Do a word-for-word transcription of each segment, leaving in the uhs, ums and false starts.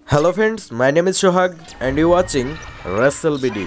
Hello friends, my name is Shohag and you watching Wrestle BD.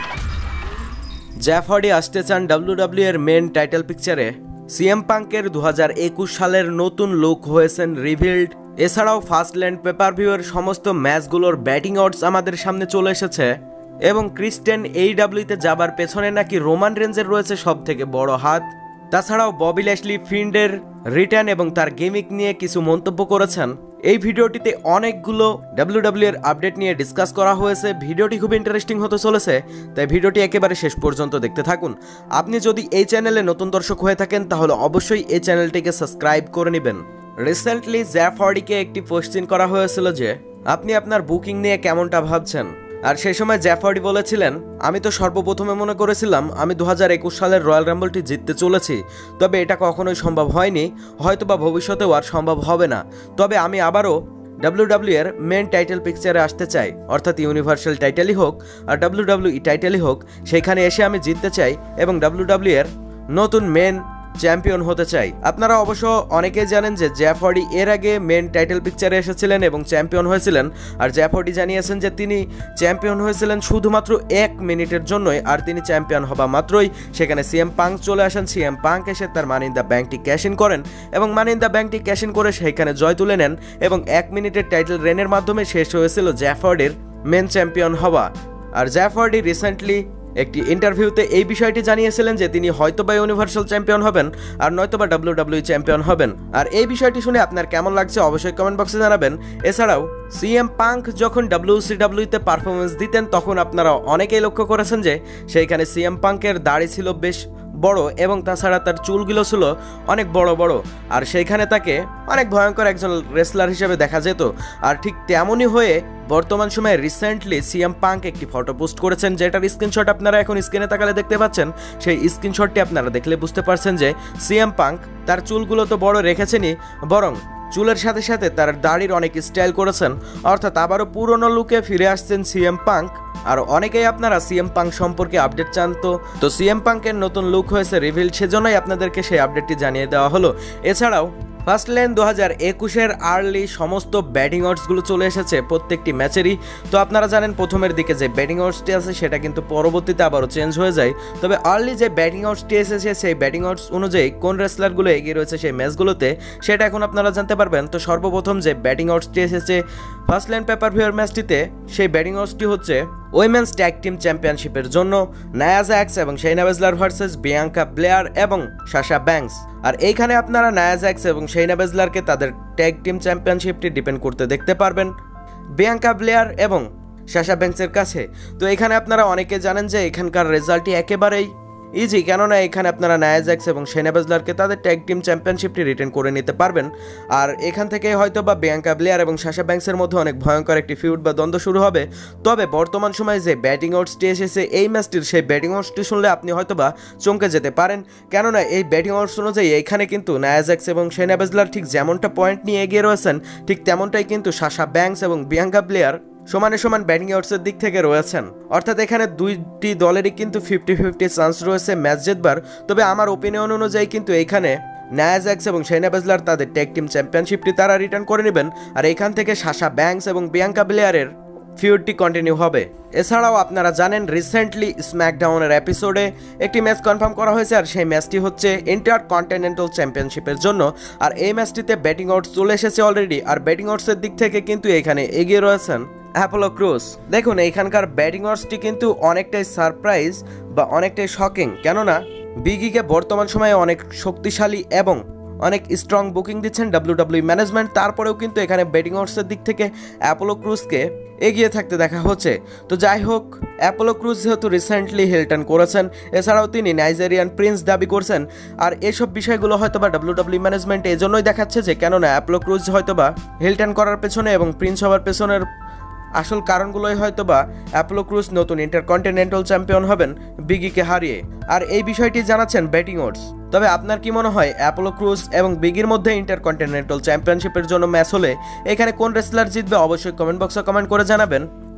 Jeff Hardy আসতে চান WWE এর main title পিকচারে। CM পাঙ্কের দু হাজার একুশ সালের নতুন লুক হয়েছেন রিভিলড। এছাড়াও ফার্স্টল্যান্ড পেপার ভিউয়ের সমস্ত ম্যাচগুলোর ব্যাটিং অডস আমাদের সামনে চলে এসেছে এবং ক্রিস্টেন এইডাব্লিউতে যাবার পেছনে নাকি রোমান রেঞ্জের রয়েছে সব থেকে বড় হাত। তাছাড়াও ববি ল্যাশলি ফিন্ডের রিটার্ন এবং তার গেমিক নিয়ে কিছু মন্তব্য করেছেন। এই ভিডিওটিতে অনেকগুলো ডাব্লিউডাব্লিউ এর আপডেট নিয়ে ডিসকাস করা হয়েছে। ভিডিওটি খুব ইন্টারেস্টিং হতে চলেছে, তাই ভিডিওটি একেবারে শেষ পর্যন্ত দেখতে থাকুন। আপনি যদি এই চ্যানেলে নতুন দর্শক হয়ে থাকেন তাহলে অবশ্যই এই চ্যানেলটিকে সাবস্ক্রাইব করে নেবেন। রিসেন্টলি জ্যাফ হার্ডিকে একটি কোশ্চেন করা হয়েছিল যে আপনি আপনার বুকিং নিয়ে কেমনটা ভাবছেন, আর সেই সময় জ্যাফ হার্ডি বলেছিলেন, আমি তো সর্বপ্রথমে মনে করেছিলাম আমি দু হাজার একুশ সালের রয়্যাল রাম্বলটি জিততে চলেছি, তবে এটা কখনোই সম্ভব হয়নি, হয়তোবা ভবিষ্যতেও আর সম্ভব হবে না। তবে আমি আবারও ডাব্লিউডাব্লিউ এর মেন টাইটেল পিকচারে আসতে চাই, অর্থাৎ ইউনিভার্সাল টাইটেলই হোক আর ডাব্লিউডাব্লিউ টাইটেলই হোক, সেখানে এসে আমি জিততে চাই এবং ডাব্লিউডাব্লিউ এর নতুন মেন চ্যাম্পিয়ন হতে চাই। আপনারা অবশ্য অনেকেই জানেন যে জ্যাফ হার্ডি এর আগে মেন টাইটেল পিকচারে এসেছিলেন এবং চ্যাম্পিয়ন হয়েছিলেন, আর জ্যাফ হার্ডি জানিয়েছেন যে তিনি চ্যাম্পিয়ন হয়েছিলেন শুধুমাত্র এক মিনিটের জন্যই, আর তিনি চ্যাম্পিয়ন হবা মাত্রই সেখানে সিএম পাঙ্ক চলে আসেন। সিএম পাঙ্ক এসে তার মানি ইন দ্য ব্যাংকটি ক্যাশ ইন করেন এবং মানি ইন দ্য ব্যাংকটি ক্যাশ ইন করে সেখানে জয় তুলে নেন এবং এক মিনিটের টাইটেল রেনের মাধ্যমে শেষ হয়েছিল জ্যাফ হার্ডির মেন চ্যাম্পিয়ন হওয়া। আর জ্যাফ হার্ডি রিসেন্টলি একটি ইন্টারভিউতে এই বিষয়টি জানিয়েছিলেন যে তিনি হয়তোবা ইউনিভার্সাল চ্যাম্পিয়ন হবেন আর নয়তোবা ডাব্লিউডাব্লিউ চ্যাম্পিয়ন হবেন। আর এই বিষয়টি শুনে আপনার কেমন লাগছে অবশ্যই কমেন্ট বক্সে জানাবেন। এছাড়াও সিএম পাঙ্ক যখন ডাব্লিউসিডাব্লিউতে পারফরমেন্স দিতেন তখন আপনারা অনেকেই লক্ষ্য করেছেন যে সেইখানে সিএম পাঙ্কের দাড়ি ছিল বেশ বড় এবং তাছাড়া তার চুলগুলো ছিল অনেক বড় বড়, আর সেইখানে তাকে অনেক ভয়ঙ্কর একজন রেসলার হিসেবে দেখা যেত। আর ঠিক তেমনই হয়ে বর্তমান সময়ে রিসেন্টলি সিএম পাঙ্ক একটি ফটো পোস্ট করেছেন, যেটার স্ক্রিনশট আপনারা এখন স্ক্রিনে তাকালে দেখতে পাচ্ছেন। সেই স্ক্রিনশটটি আপনারা দেখলে বুঝতে পারছেন যে সিএম পাঙ্ক তার চুলগুলো তো বড় রেখেছেনই, বরং চুলের সাথে সাথে তার দাড়ির অনেক স্টাইল করেছেন, অর্থাৎ আবারও পুরনো লুকে ফিরে আসছেন সিএম পাঙ্ক। আর অনেকেই আপনারা সিএম পাঙ্ক সম্পর্কে আপডেট চান, তো তো সিএম পাঙ্কের নতুন লুক হয়েছে রিভিল, সেজন্যই আপনাদেরকে সেই আপডেটটি জানিয়ে দেওয়া হলো। এছাড়াও ফার্স্টল্যান্ড দু হাজার একুশের আর্লি সমস্ত ব্যাটিং অডসগুলো চলে এসেছে প্রত্যেকটি ম্যাচেরই। তো আপনারা জানেন প্রথমের দিকে যে ব্যাটিং অডসটি আছে সেটা কিন্তু পরবর্তীতে আবারও চেঞ্জ হয়ে যায়, তবে আর্লি যে ব্যাটিং অডসটি এসেছে সেই ব্যাটিং অডস অনুযায়ী কোন রেসলারগুলো এগিয়ে রয়েছে সেই ম্যাচগুলোতে সেটা এখন আপনারা জানতে পারবেন। তো সর্বপ্রথম যে ব্যাটিং অডসটি এসেছে ফার্স্টল্যান্ড পেপার ভিউয়ের ম্যাচটিতে, সেই ব্যাটিং অডসটি হচ্ছে উইমেন্স ট্যাগ টিম চ্যাম্পিয়নশিপের জন্য নায়া জ্যাক্স এবং Shayna Baszler versus Bianca Belair এবং সাশা ব্যাংকস। আর এইখানে আপনারা নায়া জ্যাক্স এবং শাইনা বেজলারকে তাদের ট্যাগ টিম চ্যাম্পিয়নশিপটি ডিপেন্ড করতে দেখতে পারবেন বিয়াঙ্কা ব্লেয়ার এবং সাশা ব্যাংকসের কাছে। তো এখানে আপনারা অনেকে জানেন যে এখানকার রেজাল্টটি একেবারেই ইজি, কেননা এখানে আপনারা নায়া জ্যাক্স এবং শাইনা বেজলারকে তাদের ট্যাগ টিম চ্যাম্পিয়নশিপটি রিটেন করে নিতে পারবেন। আর এখান থেকে হয়তো বা বিয়াঙ্কা ব্লেয়ার এবং সাশা ব্যাংকসের মধ্যে অনেক ভয়ঙ্কর একটি ফিউড বা দ্বন্দ্ব শুরু হবে। তবে বর্তমান সময়ে যে ব্যাটিং অডসটি এসেছে এই ম্যাচটির, সেই ব্যাটিং অডসটি শুনলে আপনি হয়তো বা চমকে যেতে পারেন, কেননা এই ব্যাটিং অডস অনুযায়ী এখানে কিন্তু নায়া জ্যাক্স এবং শাইনা বেজলার ঠিক যেমনটা পয়েন্ট নিয়ে এগিয়ে রয়েছেন ঠিক তেমনটাই কিন্তু সাশা ব্যাংকস এবং বিয়াঙ্কা ব্লেয়ার সমানে সমান ব্যাটিং অডসের দিক থেকে রয়েছেন, অর্থাৎ এখানে দুইটি দলেরই কিন্তু ফিফটি ফিফটি চান্স রয়েছে ম্যাচ জেতবার। তবে আমার ওপিনিয়ন অনুযায়ী কিন্তু এইখানে নায়া জ্যাক্স এবং শাইনা বেজলার তাদের ট্যাগ টিম চ্যাম্পিয়নশিপটি তারা রিটার্ন করে নেবেন, আর এখান থেকে সাশা ব্যাংকস এবং বিয়াঙ্কা ব্লেয়ারের ফিউডটি কন্টিনিউ হবে। এছাড়াও আপনারা জানেন রিসেন্টলি স্ম্যাকডাউনের এপিসোডে একটি ম্যাচ কনফার্ম করা হয়েছে, আর সেই ম্যাচটি হচ্ছে ইন্টার কন্টিনেন্টাল চ্যাম্পিয়নশিপের জন্য। আর এই ম্যাচটিতে ব্যাটিং অডস চলে এসেছে অলরেডি, আর ব্যাটিং অডসের দিক থেকে কিন্তু এখানে এগিয়ে রয়েছেন অ্যাপোলো ক্রুজ। দেখুন এইখানকার ব্যাটিং অডসটি কিন্তু অনেকটাই সারপ্রাইজ বা অনেকটাই শকিং, কেননা বিগিকে বর্তমান সময়ে অনেক শক্তিশালী এবং অনেক স্ট্রং বুকিং দিচ্ছেন ডাব্লিউডাব্লিউ ম্যানেজমেন্ট, তারপরেও কিন্তু এখানে ব্যাটিং অডসের দিক থেকে অ্যাপোলো ক্রুজকে এগিয়ে থাকতে দেখা হচ্ছে। তো যাই হোক, অ্যাপোলো ক্রুজ যেহেতু রিসেন্টলি হিলটার্ন করেছেন, এছাড়াও তিনি নাইজেরিয়ান প্রিন্স দাবি করছেন, আর এসব বিষয়গুলো হয়তোবা ডাব্লিউডাব্লিউ ম্যানেজমেন্ট এজন্যই দেখাচ্ছে যে কেননা অ্যাপোলো ক্রুজ হয়তোবা হিলটার্ন করার পেছনে এবং প্রিন্স হওয়ার পেছনের আসল কারণগুলোই হয়তোবা অ্যাপোলো ক্রুজ নতুন ইন্টারকন্টিনেন্টাল চ্যাম্পিয়ন হবেন বিগিকে হারিয়ে, আর এই বিষয়টি জানাচ্ছেন ব্যাটিং অডস। তবে আপনার কি মনে হয় অ্যাপোলো ক্রুজ এবং বিগির মধ্যে ইন্টারকন্টিনেন্টাল চ্যাম্পিয়নশিপের জন্য ম্যাচ হলে এখানে কোন রেসলার জিতবে অবশ্যই কমেন্ট বক্সে কমেন্ট করে জানাবেন।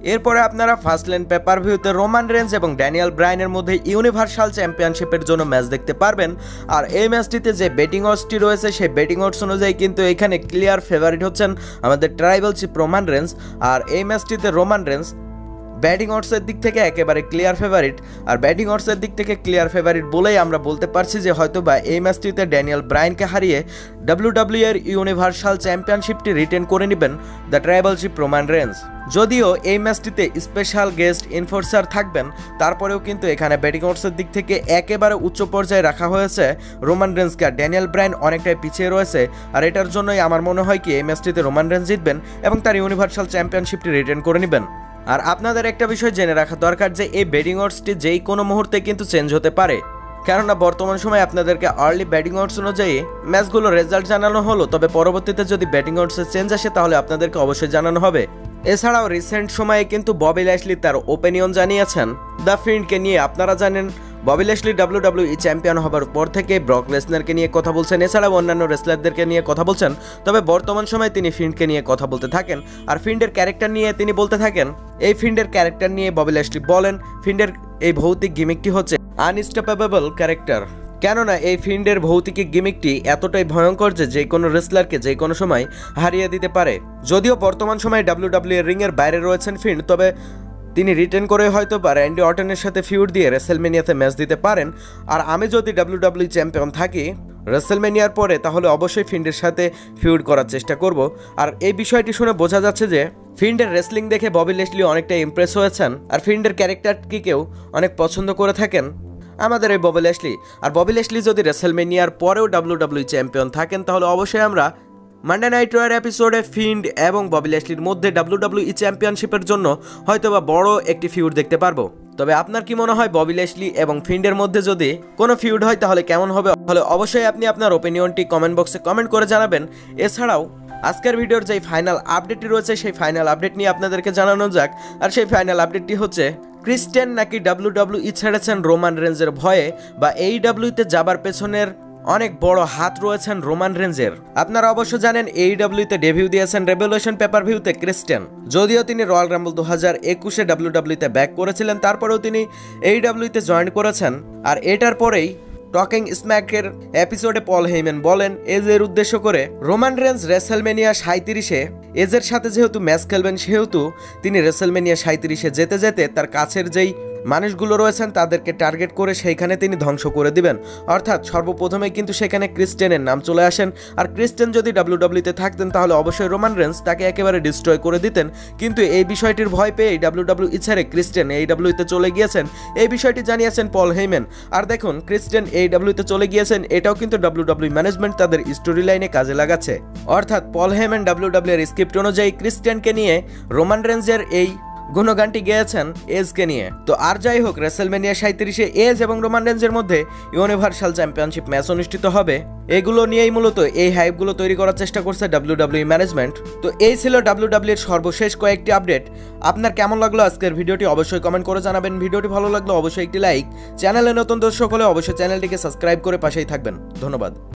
এরপরে আপনারা ফার্স্ট লেন পেপার ভিউতে রোমান রেঞ্জ এবং ড্যানিয়েল ব্রায়ানের মধ্যে ইউনিভার্সাল চ্যাম্পিয়নশিপের জন্য ম্যাচ দেখতে পারবেন। আর এই ম্যাচটিতে যে বেটিং অডসটি রয়েছে সেই বেটিং অডস অনুযায়ী কিন্তু এখানে ক্লিয়ার ফেভারিট হচ্ছেন আমাদের ট্রাইবাল চিফ রোমান রেঞ্জ। আর এই ম্যাচটিতে রোমান রেঞ্জ ব্যাটিং অডসের দিক থেকে একেবারে ক্লিয়ার ফেভারিট। আর ব্যাটিং অডসের দিক থেকে ক্লিয়ার ফেভারিট বলেই আমরা বলতে পারছি যে হয়তোবা এই ম্যাচটিতে ড্যানিয়েল ব্রায়ানকে হারিয়ে ডাব্লিউডাব্লিউ এর ইউনিভার্সাল চ্যাম্পিয়নশিপটি রিটেন করে নেবেন the tribal chief Roman Reigns. যদিও এই ম্যাচটিতে স্পেশাল গেস্ট ইনফোর্সার থাকবেন, তারপরেও কিন্তু এখানে ব্যাটিং অডসের দিক থেকে একেবারে উচ্চ পর্যায়ে রাখা হয়েছে রোমান রেঞ্জকে। আর ড্যানিয়েল ব্রায়ান অনেকটাই পিছিয়ে রয়েছে, আর এটার জন্যই আমার মনে হয় কি এই ম্যাচটিতে রোমান রেঞ্জ জিতবেন এবং তার ইউনিভার্সাল চ্যাম্পিয়নশিপটি রিটেন করে নেবেন। আর আপনাদের একটা বিষয় জেনে রাখা দরকার যে এই ব্যাটিং অডসটি যেই কোনো মুহূর্তে কিন্তু চেঞ্জ হতে পারে, কেননা বর্তমান সময়ে আপনাদেরকে আর্লি ব্যাটিং অডস অনুযায়ী ম্যাচগুলো রেজাল্ট জানানো হলো, তবে পরবর্তীতে যদি ব্যাটিং অডসে চেঞ্জ আসে তাহলে আপনাদেরকে অবশ্যই জানানো হবে। এছাড়াও রিসেন্ট সময়ে কিন্তু ববি ল্যাশলি তার ওপিনিয়ন জানিয়েছেন দ্য ফিন্ডকে নিয়ে। আপনারা জানেন ববি ল্যাশলি ডাব্লিউডাব্লিউই চ্যাম্পিয়ন হবার পর থেকে ব্রক লেসনারকে নিয়ে কথা বলছেন, এছাড়াও অন্যান্য রেসলারদেরকে নিয়ে কথা বলছেন, তবে বর্তমান সময়ে তিনি ফিন্ডকে নিয়ে কথা বলতে থাকেন। আর ফিন্ডের ক্যারেক্টার নিয়ে তিনি বলতে থাকেন, এই ফিন্ডের ক্যারেক্টার নিয়ে ববি ল্যাশলি বলেন ফিন্ডের এই ভৌতিক গিমিকটি হচ্ছে আনস্টপেবল ক্যারেক্টার, কেননা এই ফিন্ডের ভৌতিক গিমিকটি এতটাই ভয়ঙ্কর যে যে কোনো রেসলারকে যে কোনো সময় হারিয়ে দিতে পারে। যদিও বর্তমান সময়ে ডাব্লিউডাব্লিউ এর রিংয়ের বাইরে রয়েছেন ফিন্ড, তবে তিনি রিটেন করে হয়তো বা র্যান্ডি অর্টনের সাথে ফিউড দিয়ে রেসেলমেনিয়াতে ম্যাচ দিতে পারেন। আর আমি যদি ডাব্লিউডাব্লিউ চ্যাম্পিয়ন থাকি রেসেলমেনিয়ার পরে তাহলে অবশ্যই ফিন্ডের সাথে ফিউড করার চেষ্টা করব। আর এই বিষয়টি শুনে বোঝা যাচ্ছে যে ফিন্ডের রেসলিং দেখে ববি ল্যাশলি অনেকটা ইমপ্রেস হয়েছেন, আর ফিন্ডের ক্যারেক্টারটিকেও অনেক পছন্দ করে থাকেন আমাদের এই ববি ল্যাশলি। আর ববি ল্যাশলি যদি রেসেলমেনিয়ার পরেও ডাব্লিউডাব্লিউ চ্যাম্পিয়ন থাকেন তাহলে অবশ্যই আমরা মানডে নাইট রয়ার এপিসোডে ফিন্ড এবং ববি ল্যাশলির মধ্যে ডাব্লিউডাব্লিউই চ্যাম্পিয়নশিপের জন্য হয়তোবা বড় একটি ফিউড দেখতে পারবো। তবে আপনার কি মনে হয় ববি ল্যাশলি এবং ফিন্ডের মধ্যে যদি কোনো ফিউড হয় তাহলে কেমন হবে? তাহলে অবশ্যই আপনি আপনার ওপিনিয়নটি কমেন্ট বক্সে কমেন্ট করে জানাবেন। এছাড়াও আজকের ভিডিওর যেই ফাইনাল আপডেটটি রয়েছে সেই ফাইনাল আপডেট নিয়ে আপনাদেরকে জানানো যাক। আর সেই ফাইনাল আপডেটটি হচ্ছে ক্রিস্টিয়ান নাকি ডাব্লিউডাব্লিউই ছেড়েছেন রোমান রেঞ্জের ভয়ে, বা এইডাব্লিউতে যাবার পেছনের অনেক বড় হাত রয়েছেন রোমান রেঞ্জের। আপনারা অবশ্য জানেন এইডাব্লিউতে ডেবিউ দিয়েছেন রেভলিউশন পেপার ভিউতে ক্রিস্টিয়ান, যদিও তিনি রয়্যাল রাম্বল দু হাজার একুশে ডাব্লিউডাব্লিউতে ব্যাক করেছিলেন, তারপরেও তিনি এইডাব্লিউতে জয়েন করেছেন। আর এটার পরেই টকিং স্ম্যাকের এপিসোডে পল হেইম্যান বলেন এজের উদ্দেশ্য করে রোমান রেঞ্জ রেসেলমেনিয়া সাঁইত্রিশে এজের সাথে যেহেতু ম্যাচ খেলবেন সেহেতু তিনি রেসেলমেনিয়া সাঁইত্রিশে যেতে যেতে তার কাছের যেই মানুষগুলো রয়েছেন তাদেরকে টার্গেট করে সেইখানে তিনি ধ্বংস করে দিবেন। অর্থাৎ সর্বপ্রথমেই কিন্তু সেখানে ক্রিস্টিয়ানের নাম চলে আসেন। আর ক্রিস্টিয়ান যদি ডাব্লিউডাব্লিউতে থাকতেন তাহলে অবশ্যই রোমান রেঞ্জ তাকে একেবারে ডিস্ট্রয় করে দিতেন, কিন্তু এই বিষয়টির ভয় পেয়ে ডাব্লিউডাব্লিউই ছেড়ে ক্রিস্টিয়ান এইডাব্লিউতে চলে গিয়েছেন, এই বিষয়টি জানিয়েছেন পল হেইম্যান। আর দেখুন ক্রিস্টিয়ান এইডাব্লিউতে চলে গিয়েছেন, এটাও কিন্তু ডাব্লিউডাব্লিউ ম্যানেজমেন্ট তাদের স্টোরি লাইনে কাজে লাগাচ্ছে। অর্থাৎ পল হেইম্যান ডাব্লিউডাব্লিউ এর স্ক্রিপ্ট অনুযায়ী ক্রিস্টিয়ানকে নিয়ে রোমান রেঞ্জের এই গুণগানটি গেয়েছেন এজকে নিয়ে। তো আর যাই হোক, রেসেলমেনিয়া সাঁইত্রিশে এজ এবং রোমান রেঞ্জের মধ্যে ইউনিভার্সাল চ্যাম্পিয়নশিপ ম্যাচ অনুষ্ঠিত হবে। এগুলো নিয়েই মূলত এই হাইপগুলো তৈরি করার চেষ্টা করছে ডাব্লিউডাব্লিউ ম্যানেজমেন্ট। তো এই ছিল ডাব্লিউডাব্লিউ এর সর্বশেষ কয়েকটি আপডেট। আপনার কেমন লাগলো আজকের ভিডিওটি অবশ্যই কমেন্ট করে জানাবেন। ভিডিওটি ভালো লাগলো অবশ্যই একটি লাইক, চ্যানেলে নতুন দর্শক হলে অবশ্যই চ্যানেলটিকে সাবস্ক্রাইব করে পাশেই থাকবেন। ধন্যবাদ।